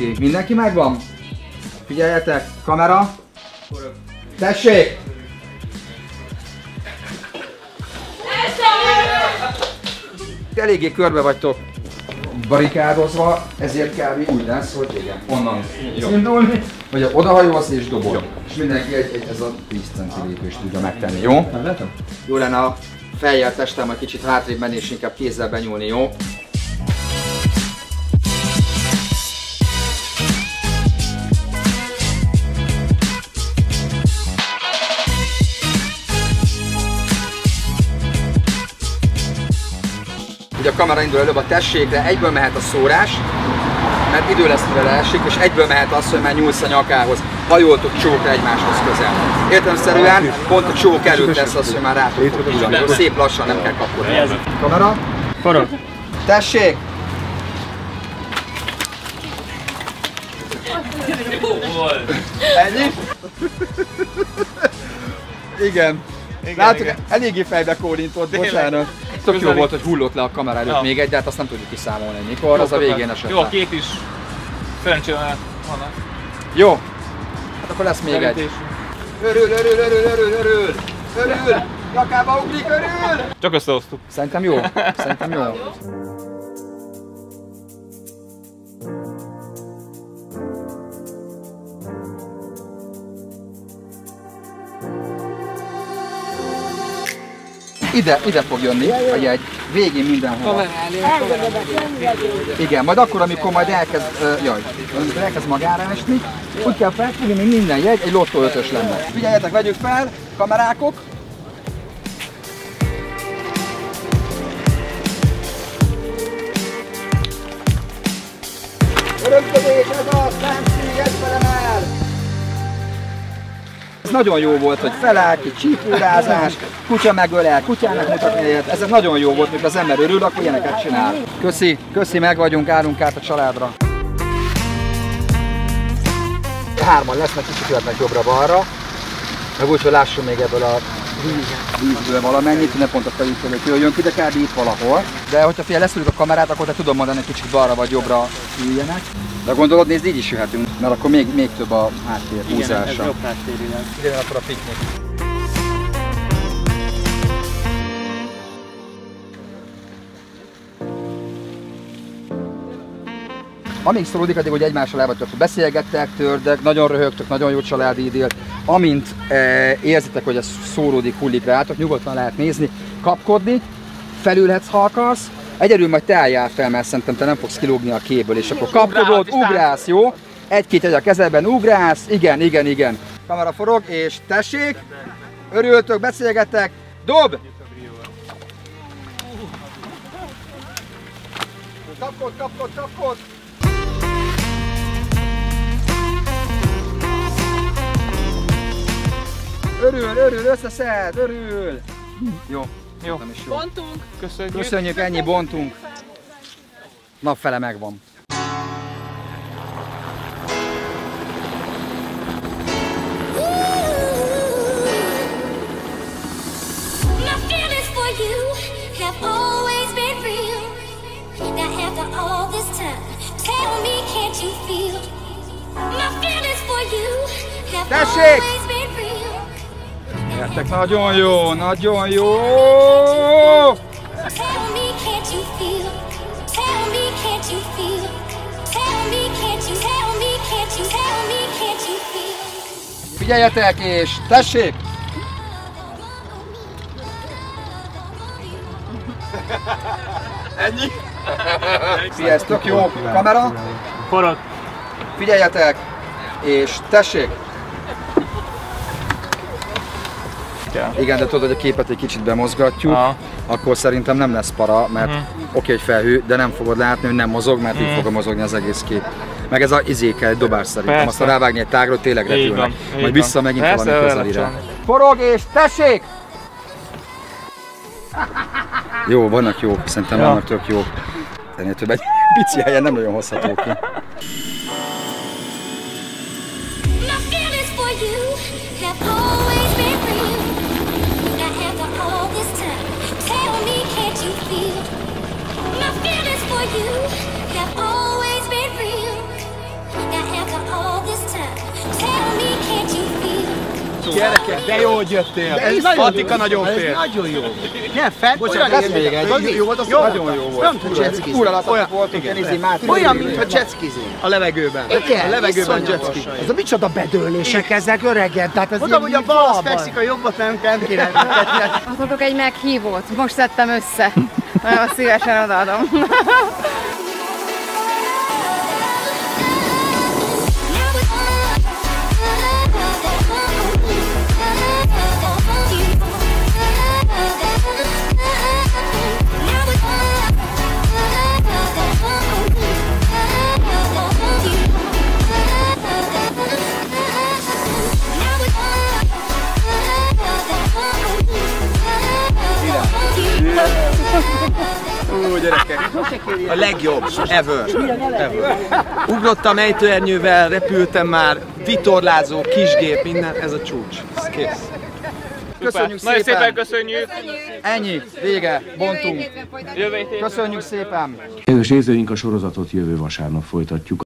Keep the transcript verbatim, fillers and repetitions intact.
Köszi. Mindenki megvan? Figyeljetek, kamera. Tessék! Eléggé körbe vagytok barikádozva, ezért kb. Úgy lesz, hogy igen, onnan indulni, vagy odahajolsz és dobol. Jó. És mindenki egy, egy, ez a tíz centi lépést tudja megtenni, jó? Nem jó lenne a fejjel, testem egy kicsit hátrébb menni és inkább kézzel benyúlni, jó? Ugye a kamera indul előbb a tessékre, egyből mehet a szórás, mert idő lesz, mire leesik, és egyből mehet az, hogy már nyúlsz a nyakához, hajoltok csókra egymáshoz közel. Értelemszerűen pont a csók előtt lesz az, hogy már rá tudtok pillani. Szép lassan, nem kell kapkodni. Kamera. Forog. Tessék! Ennyi? Igen. Láttuk, eléggé fejbe kólintott, bocsánat. Tök jó volt, hogy hullott le a kamera előtt ja. még egy, de hát azt nem tudjuk kiszámolni, mikor, jó, az a végén esett. Jó, a kép is szerencsére vannak. Jó, hát akkor lesz még egy. Örül, örül, örül, örül, örül, örül, nyakába ugrik, örül! Csak összehoztuk. Szerintem jó, szerintem jó. Ide, ide fog jönni a jegy, végén mindenhol. Igen, majd akkor, amikor majd elkezd, uh, jaj, amikor elkezd magára esni, úgy kell felfogni, hogy minden jegy egy lottó ötös lenne. Figyeljetek, vegyük fel, kamerákok. Örömködés, ez a Szent egy felemel! Ez nagyon jó volt, hogy feláll, egy csípórázás, kutya megölel, kutyának mutatni egyet. Ez nagyon jó volt, mikor az ember örül, akkor ilyeneket csinál. Köszi, köszi, meg vagyunk, állunk át a családra. Hárman lesznek, kicsit jöhetnek jobbra-balra, meg úgy, hogy lássunk még ebből a vízből valamennyit, ne pont a fejük fölött jöjjön ki, de kb. Itt valahol. De hogyha fél leszűrjük a kamerát, akkor te tudom mondani, hogy kicsit balra vagy jobbra üljenek. De gondolod, nézd, így is jöhetünk, mert akkor még, még több a háttér húzása. Igen, ez jobb háttéri lesz. Igen, akkor a piknik. Amíg szorodik, addig, hogy egymással el vagytok, beszélgettek, tördek, nagyon röhögtök, nagyon jó családi idél. Amint e, érzitek, hogy ez szóródik, hullik rátok, nyugodtan lehet nézni, kapkodni, felülhetsz, ha akarsz. Egyedül majd te álljál fel, mert szerintem te nem fogsz kilógni a képből, és akkor kapkodod, ugrálsz, jó? Egy-két egy a kezedben, ugrálsz, igen, igen, igen. Kamera forog, és tessék, örültök, beszélgettek, dob! Kapkod, kapkod, kapkod! Örül, örül, összeszed, örül! Jó. Jó. jó. Bontunk. Köszönjük. Köszönjük, ennyi, bontunk. Napfele megvan. Tessék! Értek, nagyon jó, nagyon jó! Figyeljetek, és tessék! Ennyi? Sziasztok, jó kamera? Forog. Figyeljetek, és tessék! Igen, de tudod, hogy a képet egy kicsit bemozgatjuk, aha, akkor szerintem nem lesz para, mert uh-huh. oké, okay, hogy felhő, de nem fogod látni, hogy nem mozog, mert uh-huh. így fog mozogni az egész kép. Meg ez a izékel, egy dobás szerintem, persze. Aztán rávágni egy tágról, tényleg repülnek. Majd vissza megint persze, valami közelire. Forog és tessék! Jó, vannak jók, szerintem ja. vannak tök jók. Ennél több egy pici helyen nem nagyon hozható ki. Gyerekek, de jó, hogy jöttél. Ez nagyon Attika jó. nagyon Ez fél. nagyon jó. Nem, fett, Bocsánat, olyan ez még egy. Jó volt, az nagyon jó volt. Nem tud jetskizni. Túl alatt voltunk, nézni már. Olyan, mintha jetskizni. A levegőben. Igen, A levegőben iszonyatos. jetski. Ez a micsoda bedőlések ezek öregen, tehát ez Mondom, hogy a bal az fekszik, a jobbat nem nem kéne. Adhatok egy meghívót, most szedtem össze. Nagyon szívesen odaadom. Ú, gyerekek. A legjobb, ever. ever. Ugrottam ejtőernyővel, repültem már, vitorlázó, kisgép, minden, ez a csúcs. Ez kész. Köszönjük Nagyon szépen szépen. köszönjük. Ennyi, vége, bontunk. Jövő héten Köszönjük szépen. Kedves nézőink, a sorozatot jövő vasárnap folytatjuk.